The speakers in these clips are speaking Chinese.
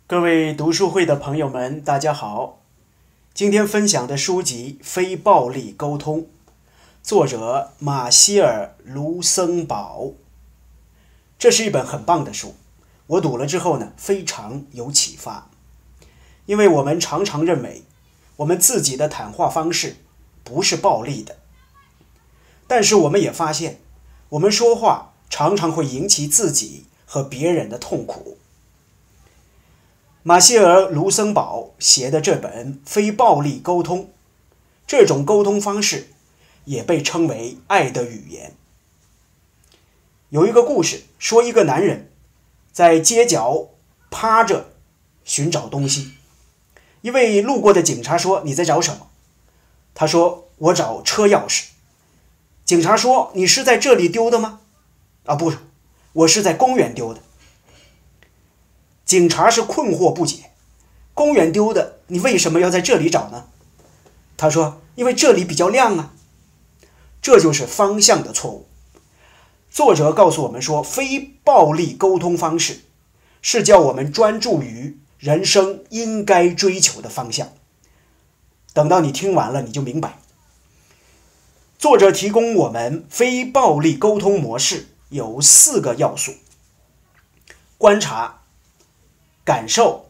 各位读书会的朋友们，大家好。今天分享的书籍《非暴力沟通》，作者马歇尔·卢森堡。这是一本很棒的书，我读了之后呢，非常有启发。因为我们常常认为，我们自己的谈话方式不是暴力的，但是我们也发现，我们说话常常会引起自己和别人的痛苦。马歇尔·卢森堡写的这本《非暴力沟通》，这种沟通方式也被称为爱的语言。有一个故事说，一个男人在街角趴着寻找东西，一位路过的警察说：“你在找什么？”他说：“我找车钥匙。”警察说：“你是在这里丢的吗？”“不是，我是在公园丢的。”警察是困惑不解，公园丢的，你为什么要在这里找呢？他说：“因为这里比较亮啊。”这就是方向的错误。作者告诉我们说，非暴力沟通方式是叫我们专注于人生应该追求的方向。等到你听完了，你就明白。作者提供我们非暴力沟通模式有4个要素：观察、感受，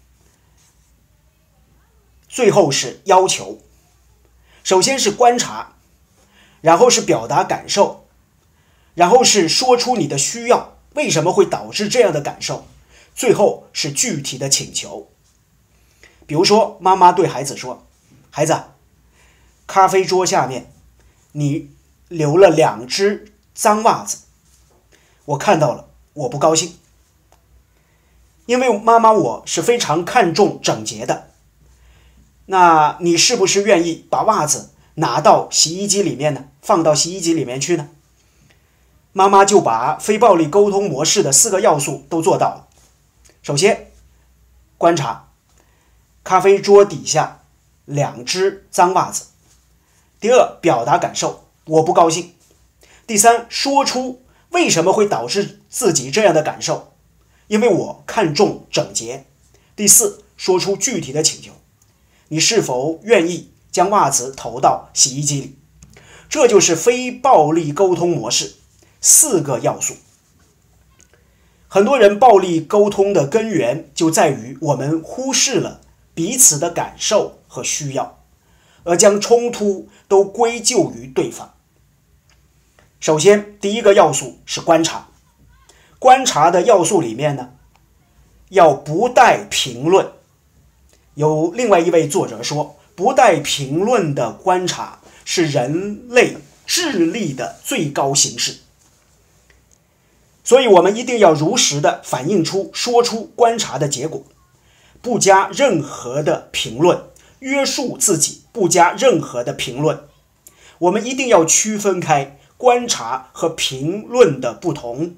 最后是要求。首先是观察，然后是表达感受，然后是说出你的需要，为什么会导致这样的感受，最后是具体的请求。比如说，妈妈对孩子说：“孩子，咖啡桌下面你留了2只脏袜子，我看到了，我不高兴。因为妈妈我是非常看重整洁的，那你是不是愿意把袜子拿到洗衣机里面呢？放到洗衣机里面去呢？”妈妈就把非暴力沟通模式的4个要素都做到了。首先，观察，咖啡桌底下2只脏袜子。第二，表达感受，我不高兴。第三，说出为什么会导致自己这样的感受，因为我看重整洁。第四，说出具体的请求，你是否愿意将袜子投到洗衣机里？这就是非暴力沟通模式4个要素。很多人暴力沟通的根源就在于我们忽视了彼此的感受和需要，而将冲突都归咎于对方。首先，第一个要素是观察。观察的要素里面呢，要不带评论。有另外一位作者说，不带评论的观察是人类智力的最高形式。所以我们一定要如实的反映出、说出观察的结果，不加任何的评论，约束自己，不加任何的评论。我们一定要区分开观察和评论的不同。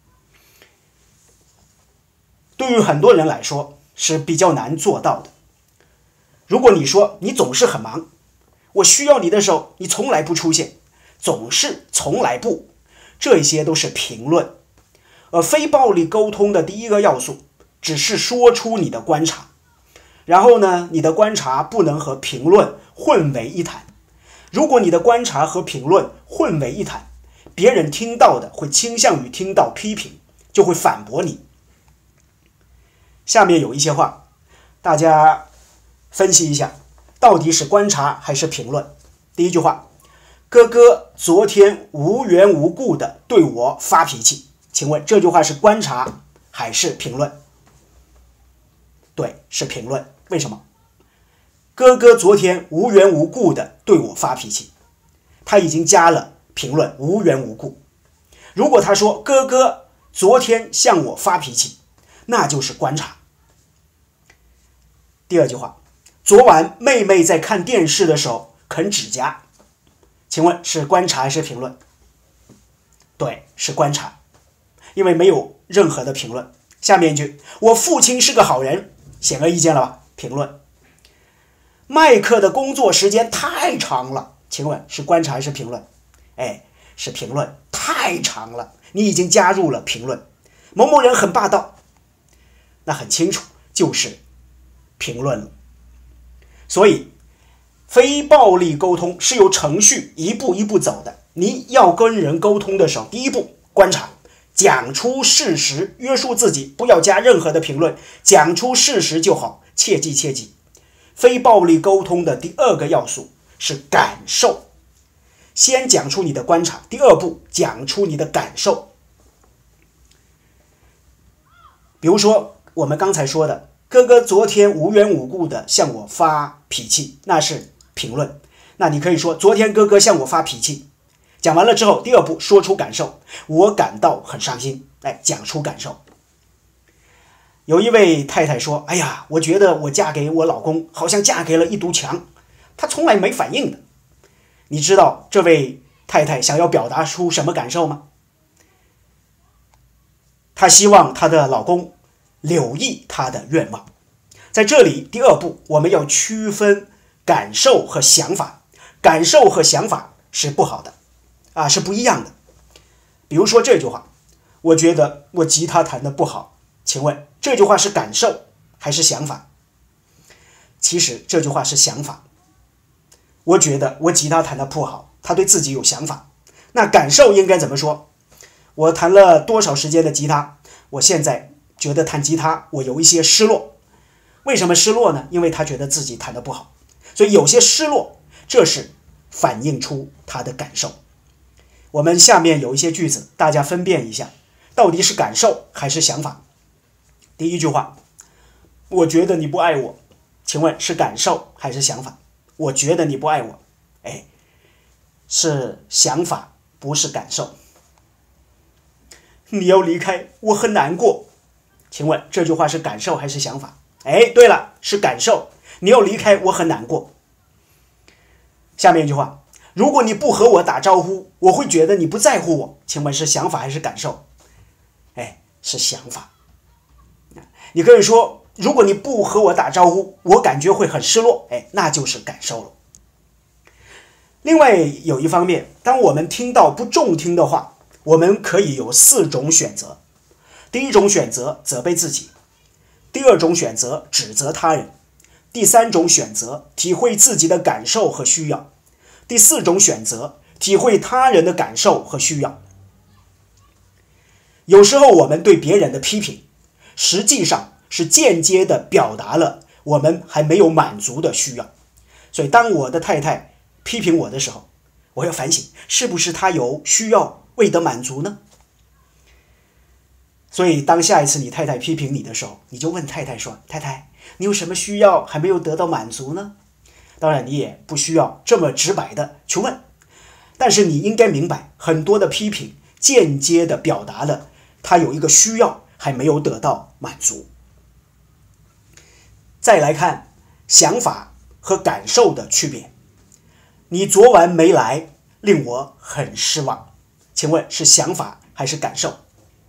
对于很多人来说是比较难做到的。如果你说你总是很忙，我需要你的时候你从来不出现，总是从来不，这些都是评论。而非暴力沟通的第一个要素只是说出你的观察，然后呢，你的观察不能和评论混为一谈。如果你的观察和评论混为一谈，别人听到的会倾向于听到批评，就会反驳你。下面有一些话，大家分析一下，到底是观察还是评论。第一句话，哥哥昨天无缘无故的对我发脾气，请问这句话是观察还是评论？对，是评论。为什么？哥哥昨天无缘无故的对我发脾气，他已经加了评论，无缘无故。如果他说哥哥昨天向我发脾气，那就是观察。第二句话，昨晚妹妹在看电视的时候啃指甲，请问是观察还是评论？对，是观察，因为没有任何的评论。下面一句，我父亲是个好人，显而易见了吧？评论。麦克的工作时间太长了，请问是观察还是评论？是评论，太长了，你已经加入了评论。某某人很霸道，那很清楚， 就是评论了。所以非暴力沟通是有程序一步一步走的。你要跟人沟通的时候，第一步观察，讲出事实，约束自己，不要加任何的评论，讲出事实就好，切记切记。非暴力沟通的第二个要素是感受，先讲出你的观察，第二步讲出你的感受。比如说我们刚才说的，哥哥昨天无缘无故的向我发脾气，那是评论。那你可以说昨天哥哥向我发脾气，讲完了之后，第二步说出感受，我感到很伤心，讲出感受。有一位太太说，哎呀，我觉得我嫁给我老公好像嫁给了一堵墙，他从来没反应的。你知道这位太太想要表达出什么感受吗？她希望她的老公留意她的愿望。在这里，第二步我们要区分感受和想法，感受和想法是不好的是不一样的。比如说这句话，我觉得我吉他弹得不好，请问这句话是感受还是想法？其实这句话是想法。我觉得我吉他弹得不好，他对自己有想法。那感受应该怎么说？我弹了多少时间的吉他，我现在觉得弹吉他我有一些失落。为什么失落呢？因为他觉得自己弹得不好，所以有些失落，这是反映出他的感受。我们下面有一些句子，大家分辨一下，到底是感受还是想法。第一句话，我觉得你不爱我，请问是感受还是想法？我觉得你不爱我，是想法，不是感受。你要离开，我很难过，请问这句话是感受还是想法？对了，是感受，你要离开，我很难过。下面一句话，如果你不和我打招呼，我会觉得你不在乎我，请问是想法还是感受？是想法。你可以说，如果你不和我打招呼，我感觉会很失落，那就是感受了。另外有一方面，当我们听到不中听的话，我们可以有4种选择。第一种选择责备自己，第二种选择指责他人，第三种选择体会自己的感受和需要，第四种选择体会他人的感受和需要。有时候我们对别人的批评，实际上是间接的表达了我们还没有满足的需要。所以当我的太太批评我的时候，我要反省，是不是她有需要未得满足呢？所以当下一次你太太批评你的时候，你就问太太说，太太，你有什么需要还没有得到满足呢？当然你也不需要这么直白的去问，但是你应该明白，很多的批评间接的表达了他有一个需要还没有得到满足。再来看想法和感受的区别。你昨晚没来，令我很失望，请问是想法还是感受？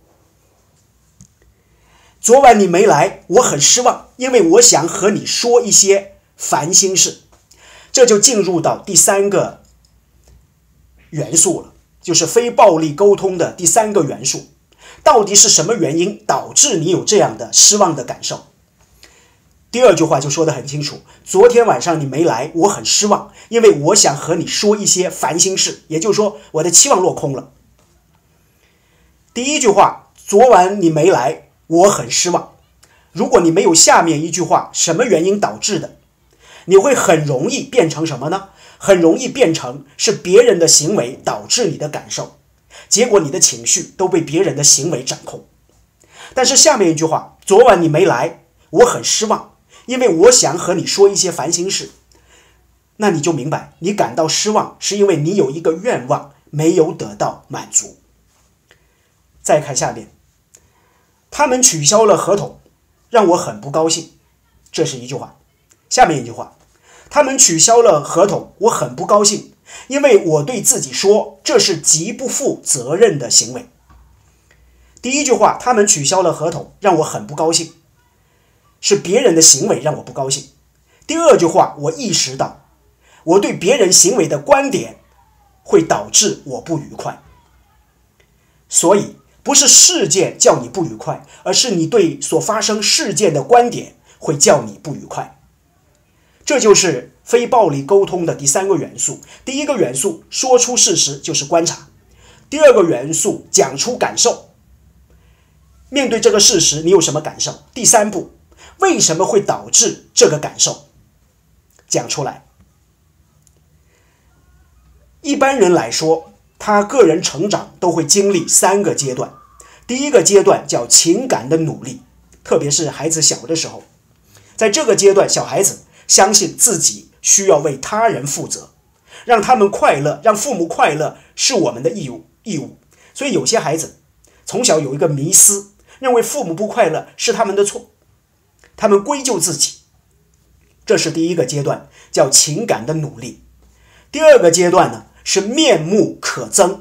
昨晚你没来，我很失望，因为我想和你说一些烦心事。这就进入到第3个元素了，就是非暴力沟通的第3个元素。到底是什么原因导致你有这样的失望的感受？第二句话就说得很清楚，昨天晚上你没来，我很失望，因为我想和你说一些烦心事，也就是说我的期望落空了。第一句话，昨晚你没来，我很失望。如果你没有下面一句话，什么原因导致的，你会很容易变成什么呢？很容易变成是别人的行为导致你的感受，结果你的情绪都被别人的行为掌控。但是下面一句话，昨晚你没来，我很失望，因为我想和你说一些烦心事。那你就明白，你感到失望是因为你有一个愿望没有得到满足。再看下面，他们取消了合同，让我很不高兴，这是一句话。下面一句话，他们取消了合同，我很不高兴，因为我对自己说，这是极不负责任的行为。第一句话，他们取消了合同，让我很不高兴，是别人的行为让我不高兴。第二句话，我意识到我对别人行为的观点会导致我不愉快。所以不是事件叫你不愉快，而是你对所发生事件的观点会叫你不愉快。这就是非暴力沟通的第三个元素。第一个元素，说出事实，就是观察。第二个元素，讲出感受。面对这个事实，你有什么感受？第三步，为什么会导致这个感受？讲出来。一般人来说，他个人成长都会经历三个阶段。第一个阶段叫情感的努力，特别是孩子小的时候，在这个阶段，小孩子相信自己需要为他人负责，让他们快乐，让父母快乐是我们的义务。所以有些孩子从小有一个迷思，认为父母不快乐是他们的错，他们归咎自己。这是第一个阶段，叫情感的努力。第二个阶段呢，是面目可憎。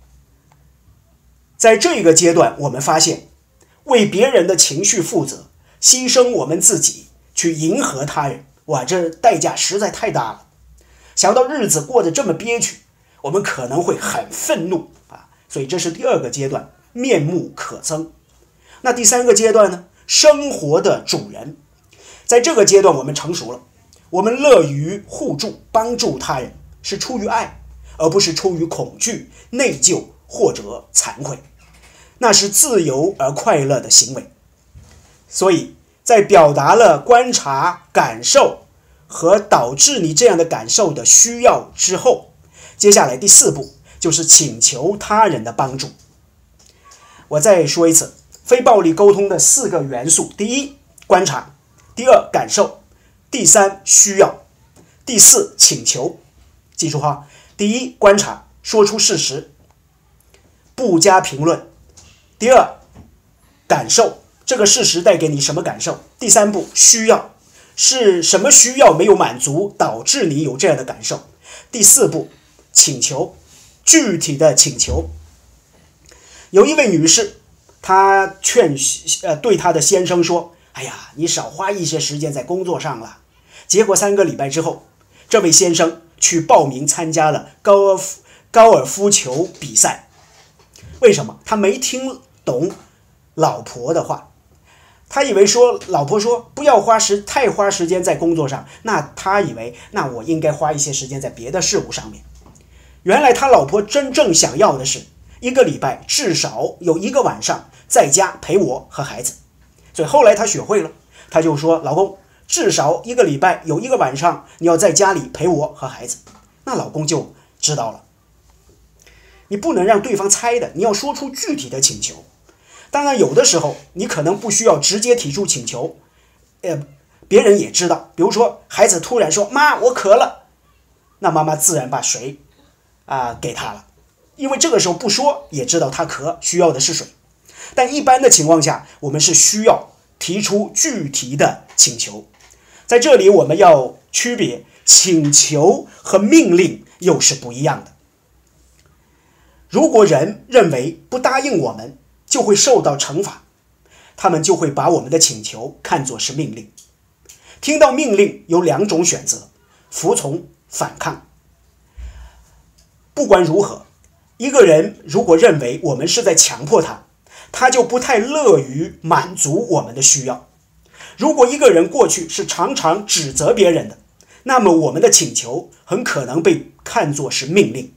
在这个阶段，我们发现为别人的情绪负责，牺牲我们自己去迎合他人，哇，这代价实在太大了。想到日子过得这么憋屈，我们可能会很愤怒啊。所以这是第二个阶段，面目可憎。那第三个阶段呢，生活的主人。在这个阶段我们成熟了，我们乐于互助，帮助他人，是出于爱，而不是出于恐惧、内疚或者惭愧，那是自由而快乐的行为。所以在表达了观察、感受和导致你这样的感受的需要之后，接下来第四步就是请求他人的帮助。我再说一次，非暴力沟通的四个元素：第一，观察；第二，感受；第三，需要；第四，请求。记住哈，第一，观察，说出事实，不加评论；第二，感受，这个事实带给你什么感受；第三步，需要，是什么需要没有满足导致你有这样的感受；第四步，请求，具体的请求。有一位女士，她对她的先生说，哎呀，你少花一些时间在工作上了。结果3个礼拜之后，这位先生去报名参加了高尔夫球比赛。为什么？他没听懂老婆的话，他以为说老婆说不要太花时间在工作上，那他以为那我应该花一些时间在别的事物上面。原来他老婆真正想要的是1个礼拜至少有1个晚上在家陪我和孩子。所以后来他学会了，他就说，老公，至少1个礼拜有1个晚上你要在家里陪我和孩子。那老公就知道了。你不能让对方猜的，你要说出具体的请求。当然有的时候你可能不需要直接提出请求，别人也知道。比如说孩子突然说，妈，我渴了，那妈妈自然把水给他了，因为这个时候不说也知道他渴，需要的是水。但一般的情况下，我们是需要提出具体的请求。在这里我们要区别，请求和命令又是不一样的。如果人认为不答应我们就会受到惩罚，他们就会把我们的请求看作是命令。听到命令有2种选择，服从、反抗。不管如何，一个人如果认为我们是在强迫他，他就不太乐于满足我们的需要。如果一个人过去是常常指责别人的，那么我们的请求很可能被看作是命令。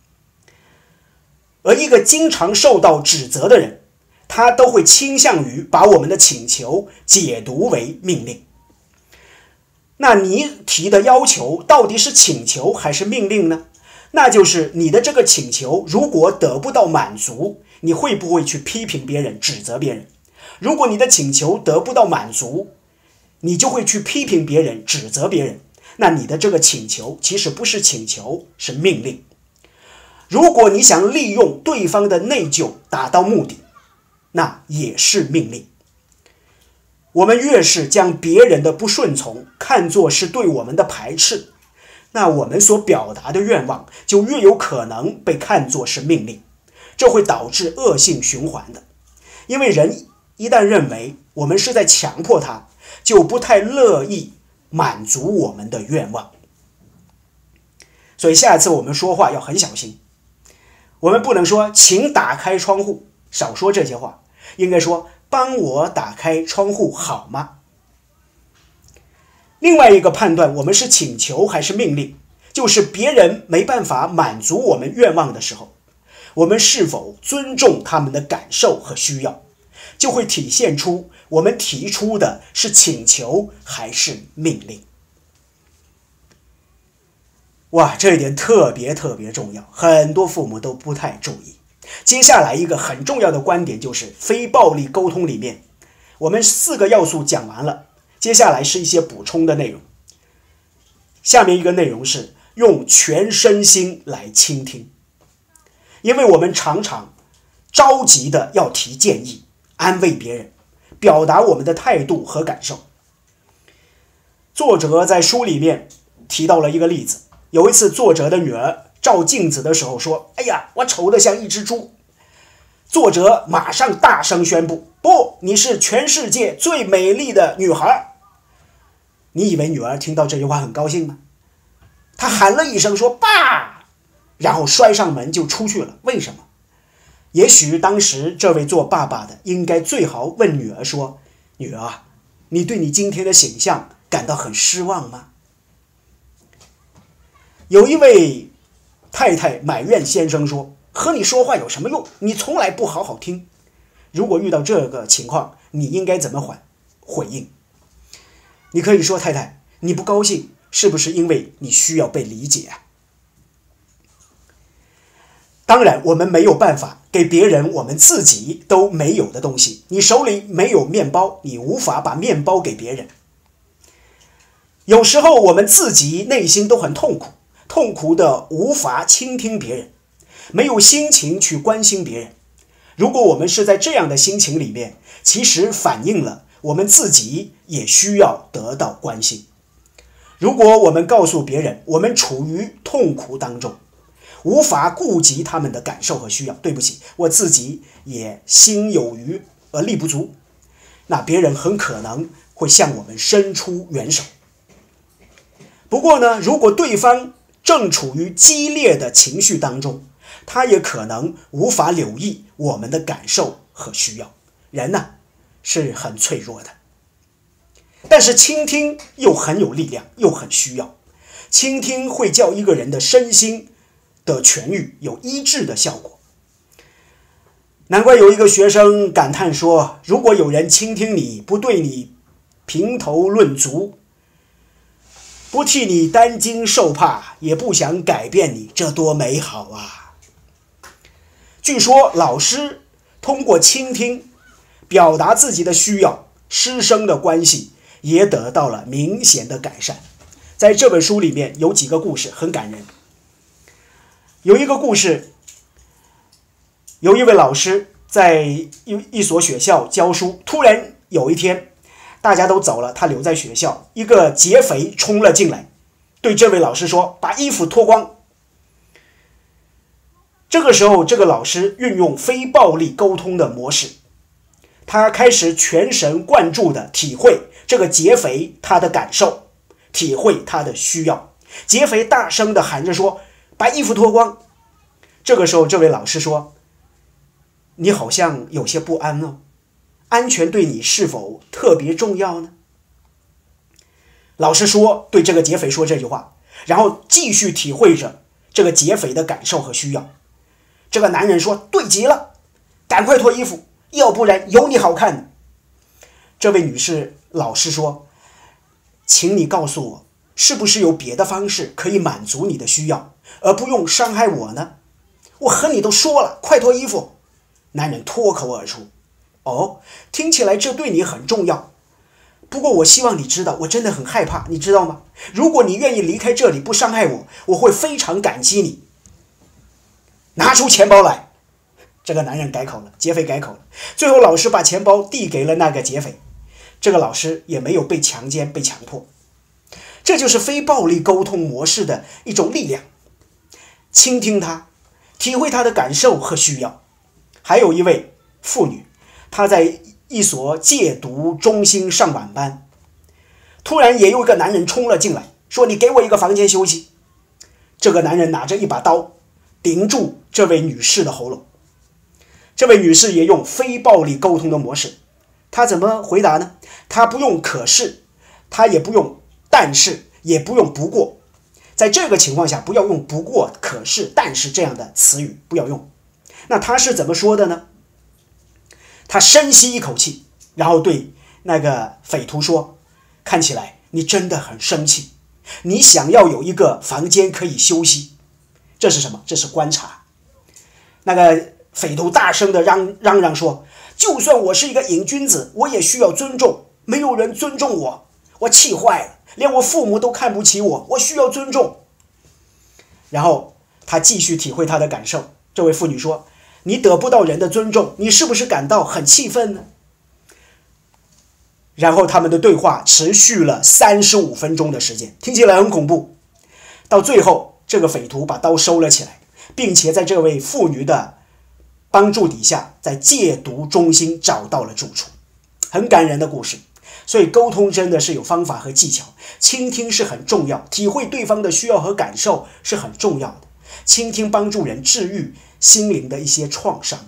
而一个经常受到指责的人，他都会倾向于把我们的请求解读为命令。那你提的要求到底是请求还是命令呢？那就是你的这个请求如果得不到满足，你会不会去批评别人、指责别人？如果你的请求得不到满足，你就会去批评别人、指责别人。那你的这个请求其实不是请求，是命令。如果你想利用对方的内疚达到目的，那也是命令。我们越是将别人的不顺从看作是对我们的排斥，那我们所表达的愿望就越有可能被看作是命令，这会导致恶性循环的。因为人一旦认为我们是在强迫他，就不太乐意满足我们的愿望。所以下一次我们说话要很小心，我们不能说请打开窗户，少说这些话，应该说帮我打开窗户好吗？ 另外一个判断我们是请求还是命令，就是别人没办法满足我们愿望的时候，我们是否尊重他们的感受和需要，就会体现出我们提出的是请求还是命令。哇，这一点特别重要，很多父母都不太注意。接下来一个很重要的观点就是非暴力沟通里面，我们4个要素讲完了，接下来是一些补充的内容。下面一个内容是用全身心来倾听，因为我们常常着急的要提建议，安慰别人，表达我们的态度和感受。作者在书里面提到了一个例子，有一次作者的女儿照镜子的时候说：“哎呀，我丑得像一只猪。”作者马上大声宣布：“不，你是全世界最美丽的女孩。”你以为女儿听到这句话很高兴吗？她喊了一声说：“爸！”然后摔上门就出去了。为什么？也许当时这位做爸爸的应该最好问女儿说：“女儿，你对你今天的形象感到很失望吗？”有一位太太埋怨先生说：“和你说话有什么用？你从来不好好听。”如果遇到这个情况，你应该怎么回应？你可以说：“太太，你不高兴，是不是因为你需要被理解啊？”当然，我们没有办法给别人我们自己都没有的东西。你手里没有面包，你无法把面包给别人。有时候我们自己内心都很痛苦，痛苦的无法倾听别人，没有心情去关心别人。如果我们是在这样的心情里面，其实反映了我们自己也需要得到关心。如果我们告诉别人我们处于痛苦当中，无法顾及他们的感受和需要，对不起，我自己也心有余而力不足，那别人很可能会向我们伸出援手。不过呢，如果对方正处于激烈的情绪当中，他也可能无法留意我们的感受和需要。人呢，是很脆弱的，但是倾听又很有力量，又很需要。倾听会叫一个人的身心的痊愈，有医治的效果。难怪有一个学生感叹说：“如果有人倾听你，不对你评头论足，不替你担惊受怕，也不想改变你，这多美好啊！”据说老师通过倾听表达自己的需要，师生的关系也得到了明显的改善。在这本书里面有几个故事很感人。有一个故事，有一位老师在一所学校教书，突然有一天大家都走了，他留在学校，一个劫匪冲了进来，对这位老师说：“把衣服脱光。”这个时候，这个老师运用非暴力沟通的模式，他开始全神贯注地体会这个劫匪他的感受，体会他的需要。劫匪大声地喊着说：“把衣服脱光。”这个时候，这位老师说：“你好像有些不安哦，安全对你是否特别重要呢？”老师说，对这个劫匪说这句话，然后继续体会着这个劫匪的感受和需要。这个男人说：“对极了，赶快脱衣服，要不然有你好看的。”这位女士老师说：“请你告诉我，是不是有别的方式可以满足你的需要，而不用伤害我呢？我和你都说了，快脱衣服。”男人脱口而出：“哦，听起来这对你很重要。不过我希望你知道，我真的很害怕，你知道吗？如果你愿意离开这里，不伤害我，我会非常感激你。拿出钱包来。”这个男人改口了，劫匪改口了。最后老师把钱包递给了那个劫匪，这个老师也没有被强奸、被强迫。这就是非暴力沟通模式的一种力量，倾听他，体会他的感受和需要。还有一位妇女，她在一所戒毒中心上晚班，突然也有一个男人冲了进来，说：“你给我一个房间休息。”这个男人拿着一把刀顶住这位女士的喉咙。这位女士也用非暴力沟通的模式，她怎么回答呢？她不用可是，她也不用但是也不用不过。在这个情况下，不要用不过、可是、但是这样的词语，不要用。那他是怎么说的呢？他深吸一口气，然后对那个匪徒说：“看起来你真的很生气，你想要有一个房间可以休息。”这是什么？这是观察。那个匪徒大声地嚷嚷说：“就算我是一个瘾君子，我也需要尊重，没有人尊重我，我气坏了。连我父母都看不起我，我需要尊重。”然后他继续体会他的感受。这位妇女说：“你得不到人的尊重，你是不是感到很气愤呢？”然后他们的对话持续了35分钟的时间，听起来很恐怖。到最后，这个匪徒把刀收了起来，并且在这位妇女的帮助底下，在戒毒中心找到了住处。很感人的故事。所以沟通真的是有方法和技巧，倾听是很重要，体会对方的需要和感受是很重要的。倾听帮助人治愈心灵的一些创伤。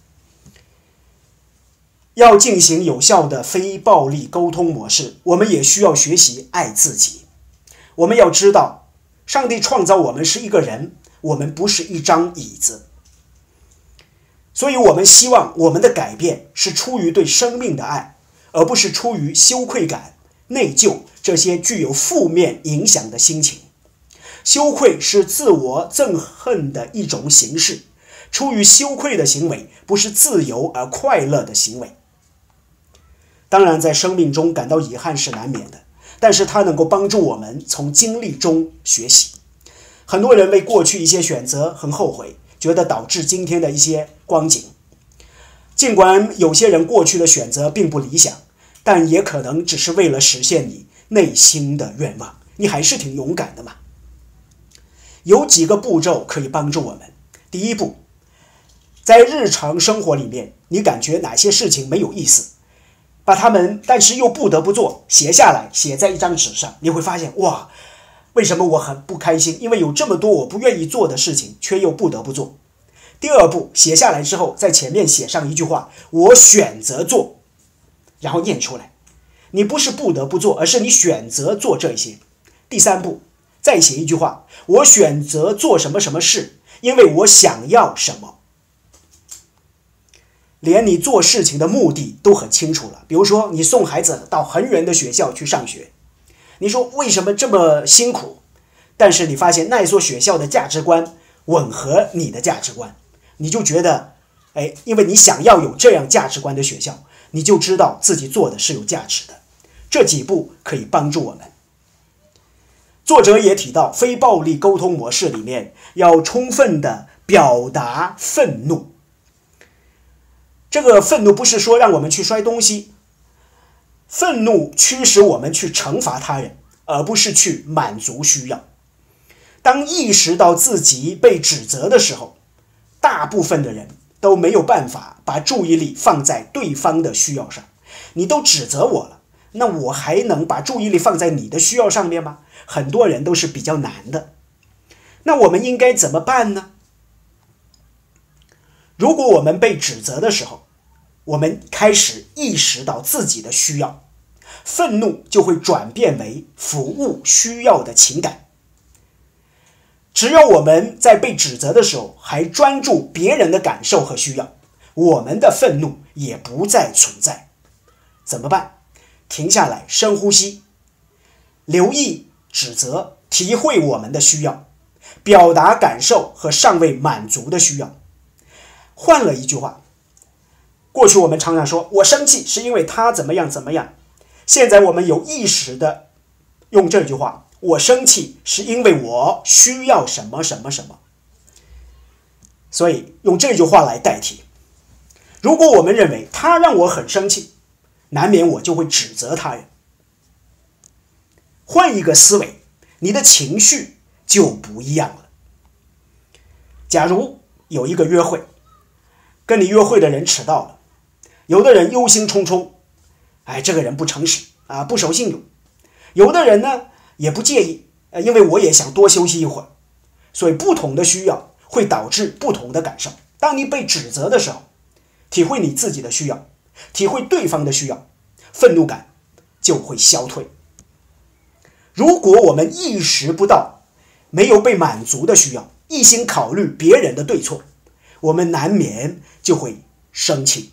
要进行有效的非暴力沟通模式，我们也需要学习爱自己。我们要知道，上帝创造我们是一个人，我们不是一张椅子。所以我们希望我们的改变是出于对生命的爱，而不是出于羞愧感、内疚这些具有负面影响的心情。羞愧是自我憎恨的一种形式，出于羞愧的行为不是自由而快乐的行为。当然，在生命中感到遗憾是难免的，但是它能够帮助我们从经历中学习。很多人为过去一些选择很后悔，觉得导致今天的一些光景。尽管有些人过去的选择并不理想，但也可能只是为了实现你内心的愿望，你还是挺勇敢的嘛。有几个步骤可以帮助我们。第一步，在日常生活里面，你感觉哪些事情没有意思，把它们但是又不得不做写下来，写在一张纸上，你会发现，哇，为什么我很不开心？因为有这么多我不愿意做的事情，却又不得不做。第二步，写下来之后，在前面写上一句话：我选择做，然后念出来。你不是不得不做，而是你选择做这些。第三步，再写一句话：我选择做什么什么事，因为我想要什么。连你做事情的目的都很清楚了。比如说，你送孩子到很远的学校去上学，你说为什么这么辛苦？但是你发现那所学校的价值观吻合你的价值观，你就觉得，因为你想要有这样价值观的学校，你就知道自己做的是有价值的。这几步可以帮助我们。作者也提到，非暴力沟通模式里面要充分的表达愤怒。这个愤怒不是说让我们去摔东西，愤怒驱使我们去惩罚他人，而不是去满足需要。当意识到自己被指责的时候，大部分的人都没有办法把注意力放在对方的需要上。你都指责我了，那我还能把注意力放在你的需要上面吗？很多人都是比较难的。那我们应该怎么办呢？如果我们被指责的时候，我们开始意识到自己的需要，愤怒就会转变为服务需要的情感。只要我们在被指责的时候还专注别人的感受和需要，我们的愤怒也不再存在。怎么办？停下来，深呼吸，留意指责，体会我们的需要，表达感受和尚未满足的需要。换了一句话，过去我们常常说我生气是因为他怎么样怎么样，现在我们有意识的用这句话，我生气是因为我需要什么什么什么。所以用这句话来代替。如果我们认为他让我很生气，难免我就会指责他人。换一个思维，你的情绪就不一样了。假如有一个约会，跟你约会的人迟到了，有的人忧心忡忡，这个人不诚实啊，不守信用。有的人呢也不介意，因为我也想多休息一会儿。所以不同的需要会导致不同的感受。当你被指责的时候，体会你自己的需要，体会对方的需要，愤怒感就会消退。 如果我们意识不到没有被满足的需要，一心考虑别人的对错，我们难免就会生气。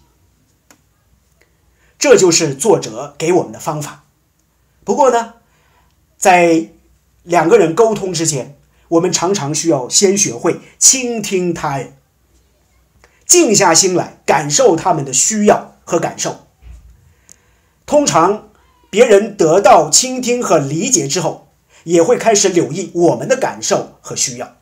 这就是作者给我们的方法。不过呢，在两个人沟通之间，我们常常需要先学会倾听他人，静下心来感受他们的需要和感受。通常别人得到倾听和理解之后，也会开始留意我们的感受和需要。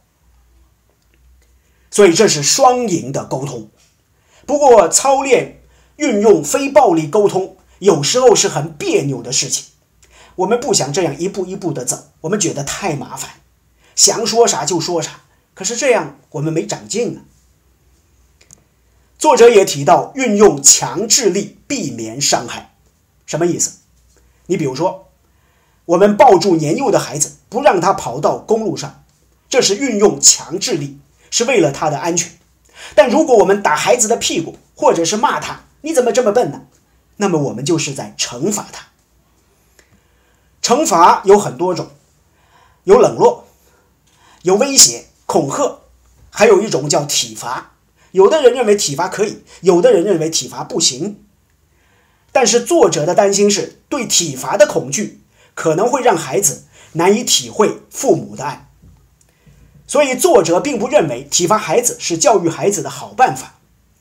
所以这是双赢的沟通。不过操练运用非暴力沟通有时候是很别扭的事情，我们不想这样一步一步的走，我们觉得太麻烦，想说啥就说啥，可是这样我们没长进啊。作者也提到运用强制力避免伤害。什么意思？你比如说，我们抱住年幼的孩子，不让他跑到公路上，这是运用强制力，是为了他的安全。但如果我们打孩子的屁股，或者是骂他，你怎么这么笨呢？那么我们就是在惩罚他。惩罚有很多种，有冷落，有威胁、恐吓，还有一种叫体罚。有的人认为体罚可以，有的人认为体罚不行。但是作者的担心是，对体罚的恐惧可能会让孩子难以体会父母的爱。所以作者并不认为体罚孩子是教育孩子的好办法。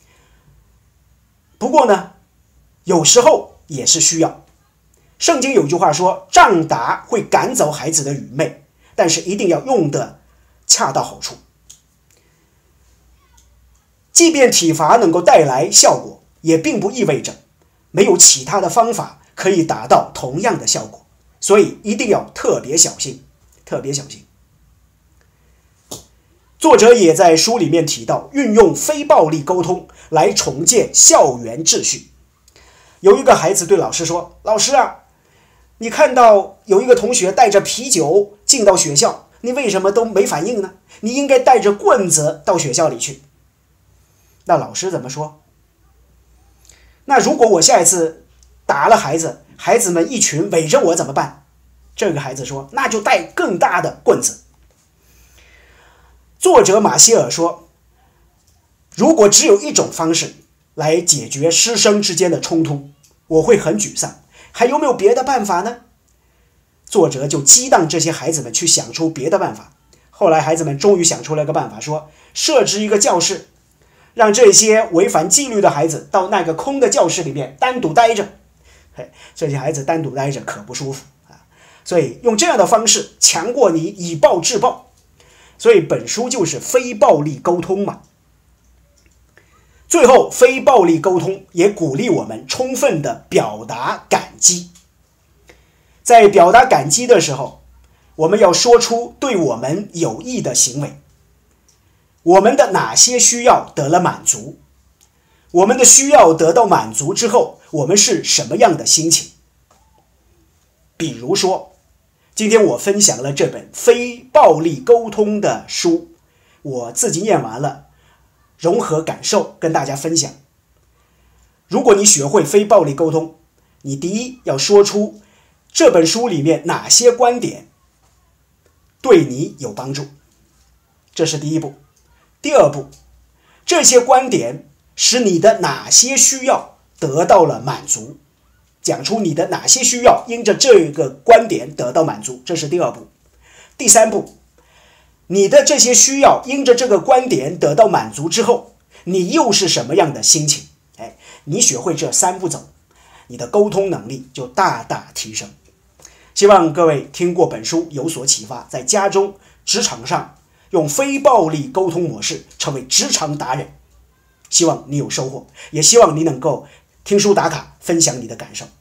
不过呢，有时候也是需要。圣经有句话说，杖打会赶走孩子的愚昧，但是一定要用得恰到好处。即便体罚能够带来效果，也并不意味着没有其他的方法可以达到同样的效果，所以一定要特别小心，特别小心。作者也在书里面提到，运用非暴力沟通来重建校园秩序。有一个孩子对老师说，老师啊，你看到有一个同学带着啤酒进到学校，你为什么都没反应呢？你应该带着棍子到学校里去。那老师怎么说？那如果我下一次打了孩子，孩子们一群围着我怎么办？这个孩子说，那就带更大的棍子。作者马歇尔说，如果只有一种方式来解决师生之间的冲突，我会很沮丧，还有没有别的办法呢？作者就激荡这些孩子们去想出别的办法。后来孩子们终于想出了一个办法，说设置一个教室，让这些违反纪律的孩子到那个空的教室里面单独待着。这些孩子单独待着可不舒服啊，所以用这样的方式强过你以暴制暴。所以本书就是非暴力沟通嘛。最后，非暴力沟通也鼓励我们充分的表达感激。在表达感激的时候，我们要说出对我们有益的行为。我们的哪些需要得了满足？我们的需要得到满足之后，我们是什么样的心情？比如说，今天我分享了这本非暴力沟通的书，我自己念完了，融合感受跟大家分享。如果你学会非暴力沟通，你第一要说出这本书里面哪些观点对你有帮助，这是第一步。第二步，这些观点使你的哪些需要得到了满足，讲出你的哪些需要因着这个观点得到满足，这是第二步。第三步，你的这些需要因着这个观点得到满足之后，你又是什么样的心情？你学会这三步走，你的沟通能力就大大提升。希望各位听过本书有所启发，在家中、职场上用非暴力沟通模式成为职场达人。希望你有收获，也希望你能够听书打卡，分享你的感受。